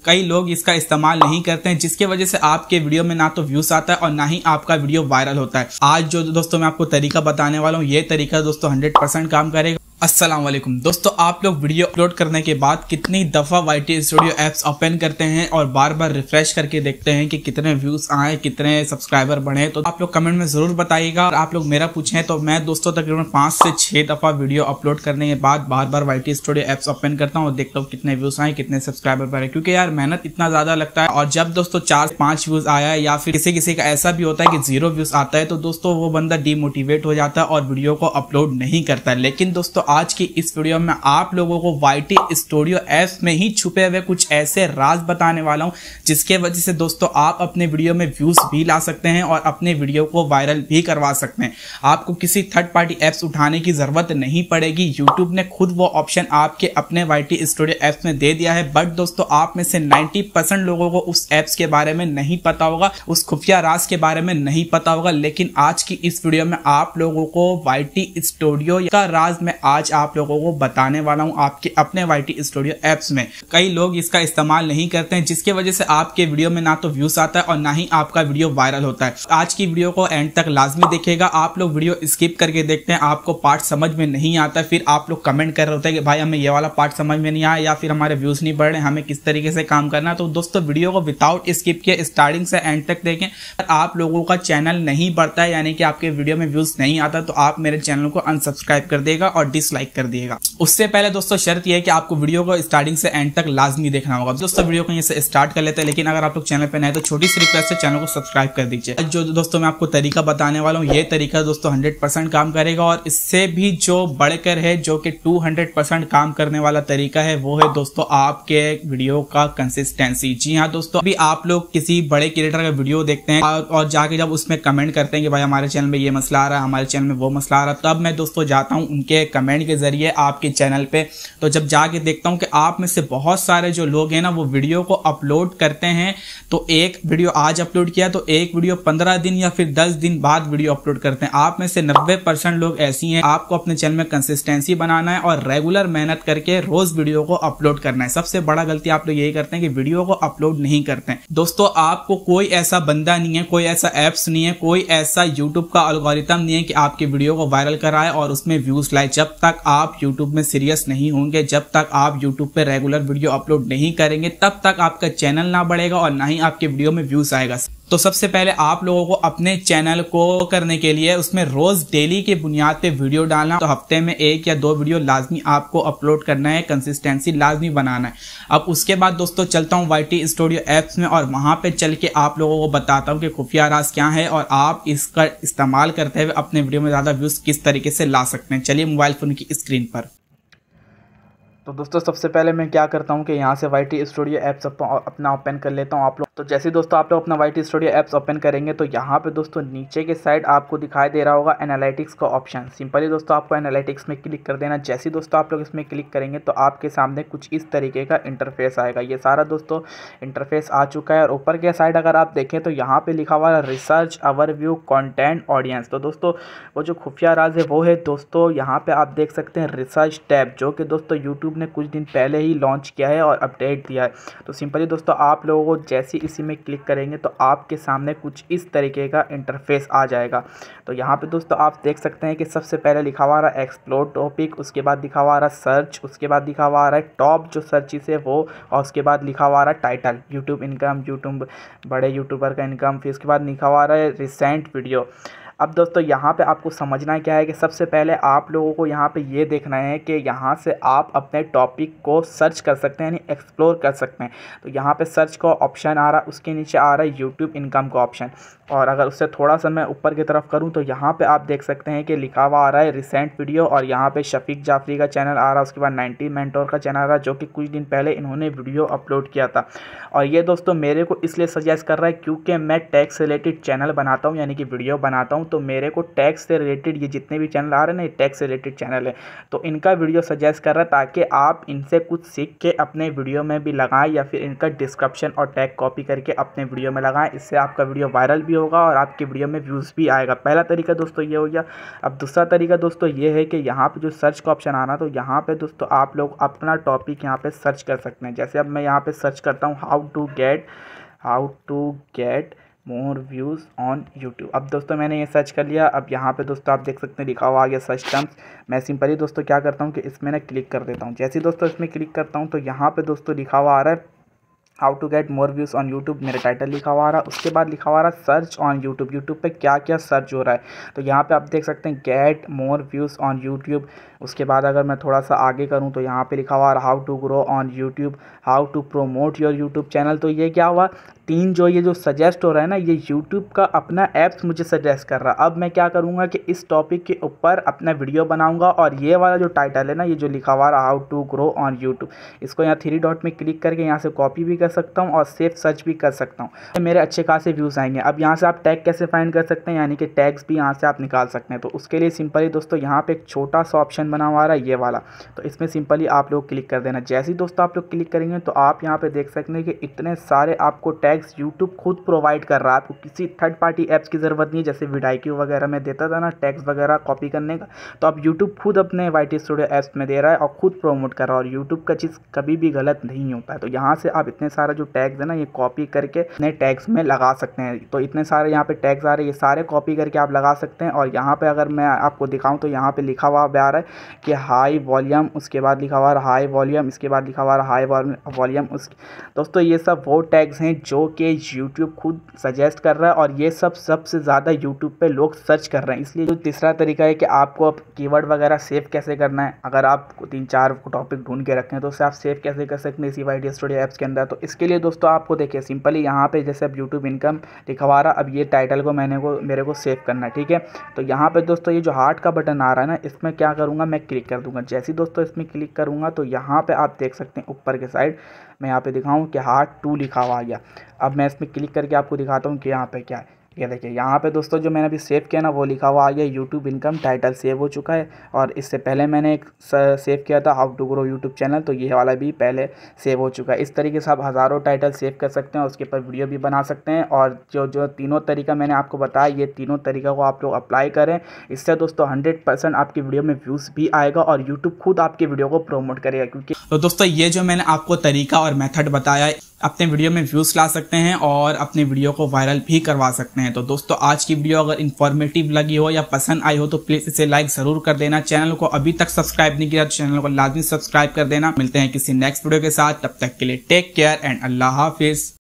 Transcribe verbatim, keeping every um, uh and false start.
कई लोग इसका इस्तेमाल नहीं करते हैं, जिसकी वजह से आपके वीडियो में ना तो व्यूज आता है और ना ही आपका वीडियो वायरल होता है। आज जो दोस्तों मैं आपको तरीका बताने वाला हूँ, ये तरीका दोस्तों हंड्रेड परसेंट काम करेगा। अस्सलाम वालेकुम दोस्तों, आप लोग वीडियो अपलोड करने के बाद कितनी दफ़ा वाईटी स्टूडियो ऐप्स ओपन करते हैं और बार बार रिफ्रेश करके देखते हैं कि कितने व्यूज आए, कितने सब्सक्राइबर बढ़े। तो आप लोग कमेंट में जरूर बताइएगा। और आप लोग मेरा पूछें तो मैं दोस्तों तकरीबन पाँच से छः दफ़ा वीडियो अपलोड करने के बाद बार बार वाईटी स्टूडियो ऐप्स ओपन करता हूँ और देखता हूँ कितने व्यूज आए, कितने सब्सक्राइबर बढ़े, क्योंकि यार मेहनत इतना ज़्यादा लगता है। और जब दोस्तों चार से पाँच व्यूज आया या फिर किसी किसी का ऐसा भी होता है कि जीरो व्यूज आता है, तो दोस्तों वो बंदा डीमोटिवेट हो जाता है और वीडियो को अपलोड नहीं करता है। लेकिन दोस्तों आज की इस वीडियो में आप लोगों को वाईटी स्टूडियो ऐप्स में ही छुपे हुए कुछ ऐसे राज बताने वाला हूं, जिसके वजह से दोस्तों आप अपने वीडियो में व्यूज भी ला सकते हैं और अपने वीडियो को वायरल भी करवा सकते हैं। आपको किसी थर्ड पार्टी ऐप्स उठाने की जरूरत नहीं पड़ेगी। यूट्यूब ने खुद वो ऑप्शन आपके अपने वाईटी स्टूडियो ऐप्स में दे दिया है। बट दोस्तों आप में से नाइन्टी परसेंट लोगों को उस ऐप्स के बारे में नहीं पता होगा, उस खुफिया राज के बारे में नहीं पता होगा। लेकिन आज की इस वीडियो में आप लोगों को वाईटी स्टूडियो का राज में आज आप लोगों को बताने वाला हूं आपके अपने वाईटी स्टूडियो ऐप्स में। कई लोग इसका इस्तेमाल नहीं करते हैं, जिसकी वजह से आपके वीडियो में ना तो व्यूज आता है और ना ही आपका वीडियो वायरल होता है। आज की वीडियो को एंड तक लाजमी देखिएगा। आप लोग वीडियो स्किप करके देखते हैं, आपको पार्ट समझ में नहीं आता, फिर आप लोग कमेंट कर रहे होते हैं कि भाई हमें ये वाला पार्ट समझ में नहीं आया या फिर हमारे व्यूज नहीं बढ़ रहे, हमें किस तरीके से काम करना है। तो दोस्तों वीडियो को विदाउट स्किप किए स्टार्टिंग से एंड तक देखें। आप लोगों का चैनल नहीं बढ़ता है, यानी कि आपके वीडियो में व्यूज नहीं आता, तो आप मेरे चैनल को अनसब्सक्राइब कर देगा और डिसलाइक कर दिएगा। उससे पहले दोस्तों शर्त यह है कि आपको वीडियो को स्टार्टिंग से एंड तक लाजमी देखना होगा। दोस्तों वीडियो को यहीं से स्टार्ट कर लेते हैं, लेकिन अगर आप लोग चैनल पे नए तो छोटी सी रिक्वेस्ट है, चैनल को सब्सक्राइब कर दीजिए। जो दोस्तों मैं आपको तरीका बताने वाला हूँ, ये तरीका दोस्तों हंड्रेड परसेंट काम करेगा और इससे भी जो बढ़कर है, जो कि टू हंड्रेड परसेंट काम करने वाला तरीका है, वो है दोस्तों आपके वीडियो का कंसिस्टेंसी। जी हाँ दोस्तों, अभी आप लोग किसी बड़े क्रिएटर का वीडियो देखते हैं और, और जाके जब उसमें कमेंट करते हैं कि भाई हमारे चैनल में ये मसला आ रहा है, हमारे चैनल में वो मसला आ रहा है, तब मैं दोस्तों जाता हूँ उनके कमेंट के जरिए आपके चैनल पे। तो जब जाके देखता हूं कि आप में से बहुत सारे जो लोग हैं ना, वो वीडियो को अपलोड करते हैं, तो एक वीडियो आज अपलोड किया तो एक वीडियो पंद्रह दिन या फिर दस दिन बाद वीडियो अपलोड करते हैं। आप में से नब्बे परसेंट लोग ऐसी हैं। आपको अपने चैनल में कंसिस्टेंसी बनाना है और रेगुलर मेहनत करके रोज वीडियो को अपलोड करना है। सबसे बड़ा गलती आप लोग यही करते हैं कि वीडियो को अपलोड नहीं करते हैं। दोस्तों आपको कोई ऐसा बंदा नहीं है, कोई ऐसा एप्स नहीं है, कोई ऐसा यूट्यूब का एल्गोरिथम नहीं है कि आपकी वीडियो को वायरल कराए और उसमें व्यूज लाए। जब तक आप यूट्यूब में सीरियस नहीं होंगे, जब तक आप यूट्यूब पे रेगुलर वीडियो अपलोड नहीं करेंगे, तब तक आपका चैनल ना बढ़ेगा और ना ही आपके वीडियो में व्यूज आएगा। तो सबसे पहले आप लोगों को अपने चैनल को करने के लिए उसमें रोज डेली के बुनियाद पे वीडियो डालना। तो हफ्ते में एक या दो वीडियो लाजमी आपको अपलोड करना है, कंसिस्टेंसी लाजमी बनाना है। अब उसके बाद दोस्तों चलता हूँ वाईटी स्टूडियो ऐप्स में और वहां पे चल के आप लोगों को बताता हूँ कि खुफिया राज क्या है और आप इसका इस्तेमाल करते हुए अपने वीडियो में ज्यादा व्यूज किस तरीके से ला सकते हैं। चलिए मोबाइल फोन की स्क्रीन पर। तो दोस्तों सबसे पहले मैं क्या करता हूँ कि यहाँ से वाईटी स्टूडियो ऐप्स अपना ओपन कर लेता हूँ। आप लोग तो जैसे दोस्तों आप लोग अपना वाईटी स्टूडियो ऐप्स ओपन करेंगे तो यहाँ पे दोस्तों नीचे के साइड आपको दिखाई दे रहा होगा एनालिटिक्स का ऑप्शन। सिंपली दोस्तों आपको एनालिटिक्स में क्लिक कर देना। जैसे दोस्तों आप लोग इसमें क्लिक करेंगे तो आपके सामने कुछ इस तरीके का इंटरफेस आएगा। ये सारा दोस्तों इंटरफेस आ चुका है और ऊपर के साइड अगर आप देखें तो यहाँ पे लिखा हुआ है रिसर्च ओवरव्यू कंटेंट ऑडियंस। तो दोस्तों वो जो खुफिया राज है वो है दोस्तों यहाँ पे आप देख सकते हैं रिसर्च टैब, जो कि दोस्तों यूट्यूब ने कुछ दिन पहले ही लॉन्च किया है और अपडेट दिया है। तो सिंपली दोस्तों आप लोगों को जैसे इसी में क्लिक करेंगे तो आपके सामने कुछ इस तरीके का इंटरफेस आ जाएगा। तो यहाँ पे दोस्तों आप देख सकते हैं कि सबसे पहले लिखा हुआ रहा एक्सप्लोर टॉपिक, उसके बाद लिखा हुआ रहा सर्च, उसके बाद लिखा हुआ रहा है टॉप जो सर्चिस है वो, और उसके बाद लिखा हुआ रहा टाइटल यूट्यूब इनकम, यूट्यूब बड़े यूट्यूबर का इनकम, फिर उसके बाद लिखा हुआ रहा है रिसेंट वीडियो। अब दोस्तों यहाँ पे आपको समझना क्या है कि सबसे पहले आप लोगों को यहाँ पे ये देखना है कि यहाँ से आप अपने टॉपिक को सर्च कर सकते हैं, यानी एक्सप्लोर कर सकते हैं। तो यहाँ पे सर्च का ऑप्शन आ रहा है, उसके नीचे आ रहा है यूट्यूब इनकम का ऑप्शन, और अगर उससे थोड़ा सा मैं ऊपर की तरफ करूँ तो यहाँ पे आप देख सकते हैं कि लिखा हुआ आ रहा है रिसेंट वीडियो, और यहाँ पे शफीक जाफरी का चैनल आ रहा है, उसके बाद नाइन्टी मेंटोर का चैनल आ रहा है, जो कि कुछ दिन पहले इन्होंने वीडियो अपलोड किया था। और ये दोस्तों मेरे को इसलिए सजेस्ट कर रहा है क्योंकि मैं टैक्स रिलेटेड चैनल बनाता हूँ, यानी कि वीडियो बनाता हूँ, तो मेरे को टैक्स से रिलेटेड ये जितने भी चैनल आ रहे हैं ना, ये टैक्स से रिलेटेड चैनल है, तो इनका वीडियो सजेस्ट कर रहा है ताकि आप इनसे कुछ सीख के अपने वीडियो में भी लगाएं या फिर इनका डिस्क्रिप्शन और टैग कॉपी करके अपने वीडियो में लगाएं। इससे आपका वीडियो वायरल भी होगा और आपकी वीडियो में व्यूज़ भी आएगा। पहला तरीका दोस्तों ये हो गया। अब दूसरा तरीका दोस्तों ये है कि यहाँ पे जो सर्च का ऑप्शन आ रहा, तो यहाँ पे दोस्तों आप लोग अपना टॉपिक यहाँ पे सर्च कर सकते हैं। जैसे अब मैं यहाँ पे सर्च करता हूँ how to get how to get more views on YouTube. अब दोस्तों मैंने ये सर्च कर लिया। अब यहाँ पे दोस्तों आप देख सकते हैं लिखा हुआ आ गया सर्च टर्म्स। मैं सिंपली दोस्तों क्या करता हूँ कि इसमें ना क्लिक कर देता हूँ। जैसे ही दोस्तों इसमें क्लिक करता हूँ तो यहाँ पे दोस्तों लिखा हुआ आ रहा है how to get more views on YouTube, मेरा टाइटल लिखा हुआ आ रहा है। उसके बाद लिखा हुआ आ रहा है सर्च ऑन यूट्यूब, यूट्यूब पे क्या क्या सर्च हो रहा है। तो यहाँ पे आप देख सकते हैं get more views on YouTube. उसके बाद अगर मैं थोड़ा सा आगे करूँ तो यहाँ पे लिखा हुआ आ रहा how to grow on YouTube, how to promote your YouTube channel. तो ये क्या हुआ, तीन जो ये जो सजेस्ट हो रहा है ना, ये यूट्यूब का अपना ऐप्स मुझे सजेस्ट कर रहा है। अब मैं क्या करूँगा कि इस टॉपिक के ऊपर अपना वीडियो बनाऊँगा और ये वाला जो टाइटल है ना, ये जो लिखा हुआ रहा how to grow on YouTube, इसको यहाँ थ्री डॉट में क्लिक करके यहाँ से कॉपी भी कर सकता हूँ और सेव सर्च भी कर सकता हूँ। मेरे अच्छे खासे व्यूज़ आएंगे। अब यहाँ से आप टैग कैसे फाइंड कर सकते हैं, यानी कि टैग्स भी यहाँ से आप निकाल सकते हैं। तो उसके लिए सिंपली दोस्तों यहाँ पे एक छोटा सा ऑप्शन बना हुआ है ये वाला, तो इसमें सिंपली आप लोग क्लिक कर देना। जैसे ही दोस्तों आप लोग क्लिक करेंगे तो आप यहाँ पे देख सकते हैं कि इतने सारे आपको टैग्स यूट्यूब खुद प्रोवाइड कर रहा है। आपको किसी थर्ड पार्टी ऐप्स की ज़रूरत नहीं है। जैसे वीडियो वगैरह में देता था ना टैग्स वगैरह कॉपी करने का, तो अब यूट्यूब खुद अपने वाई टी स्टूडियो ऐप्स में दे रहा है और खुद प्रमोट कर रहा है। और यूट्यूब का चीज़ कभी भी गलत नहीं होता है। तो यहाँ से आप इतने सारा जो टैग्स है ना, ये कॉपी करके अपने टैग्स में लगा सकते हैं। तो इतने सारे यहाँ पे टैग्स आ रहे हैं, ये सारे कॉपी करके आप लगा सकते हैं। और यहाँ पे अगर मैं आपको दिखाऊं तो यहाँ पे लिखा हुआ आ रहा है कि हाई वॉल्यूम, उसके बाद लिखा हुआ है हाई वॉल्यूम, इसके बाद लिखा हुआ है हाई वॉल्यूम। उस दोस्तों ये सब वो टैग्स हैं जो कि यूट्यूब खुद सजेस्ट कर रहा है और ये सब सबसे ज़्यादा यूट्यूब पे लोग सर्च कर रहे हैं। इसलिए जो तीसरा तरीका है कि आपको अब कीवर्ड वगैरह सेव कैसे करना है। अगर आप तीन चार टॉपिक ढूंढ के रखें तो उससे आप सेव कैसे कर सकते हैं इसी वाई टी स्टूडियो ऐप्स के अंदर। तो इसके लिए दोस्तों आपको देखिए सिंपली यहाँ पे जैसे अब यूट्यूब इनकम लिखा हुआ रहा, अब ये टाइटल को मैंने को मेरे को सेव करना है, ठीक है। तो यहाँ पे दोस्तों ये जो हार्ट का बटन आ रहा है ना, इसमें क्या करूँगा मैं क्लिक कर दूँगा। जैसे ही दोस्तों इसमें क्लिक करूँगा तो यहाँ पे आप देख सकते हैं ऊपर के साइड मैं यहाँ पे दिखाऊँ कि हार्ट टू लिखा हुआ आ गया। अब मैं इसमें क्लिक करके आपको दिखाता हूँ कि यहाँ पे क्या है। ये देखिए यहाँ पे दोस्तों जो मैंने अभी सेव किया ना, वो लिखा हुआ आ गया यूट्यूब इनकम, टाइटल सेव हो चुका है। और इससे पहले मैंने एक सेव किया था how to grow YouTube channel, तो ये वाला भी पहले सेव हो चुका है। इस तरीके से आप हज़ारों टाइटल सेव कर सकते हैं, उसके ऊपर वीडियो भी बना सकते हैं। और जो जो तीनों तरीका मैंने आपको बताया, ये तीनों तरीका को आप लोग अप्लाई करें। इससे दोस्तों हंड्रेड परसेंट आपकी वीडियो में व्यूज़ भी आएगा और यूट्यूब खुद आपकी वीडियो को प्रोमोट करेगा। क्योंकि तो दोस्तों ये जो मैंने आपको तरीका और मेथड बताया, अपने वीडियो में व्यूज़ ला सकते हैं और अपने वीडियो को वायरल भी करवा सकते हैं। तो दोस्तों आज की वीडियो अगर इन्फॉर्मेटिव लगी हो या पसंद आई हो तो प्लीज़ इसे लाइक ज़रूर कर देना। चैनल को अभी तक सब्सक्राइब नहीं किया तो चैनल को लाजमी सब्सक्राइब कर देना। मिलते हैं किसी नेक्स्ट वीडियो के साथ, तब तक के लिए टेक केयर एंड अल्लाह हाफिज़।